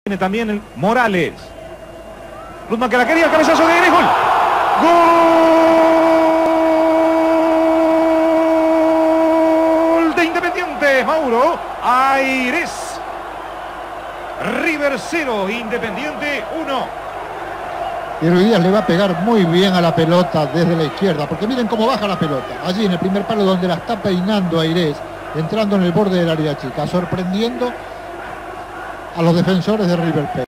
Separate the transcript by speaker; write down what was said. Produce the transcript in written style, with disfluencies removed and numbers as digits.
Speaker 1: Tiene también el Morales. Luzman que la quería, el cabezazo de Aires, gol. Gol de Independiente, Mauro. Aires. River 0, Independiente 1.
Speaker 2: Y Ruidíaz le va a pegar muy bien a la pelota desde la izquierda, porque miren cómo baja la pelota. Allí en el primer palo donde la está peinando Aires, entrando en el borde del área chica, sorprendiendo a los defensores de River Plate.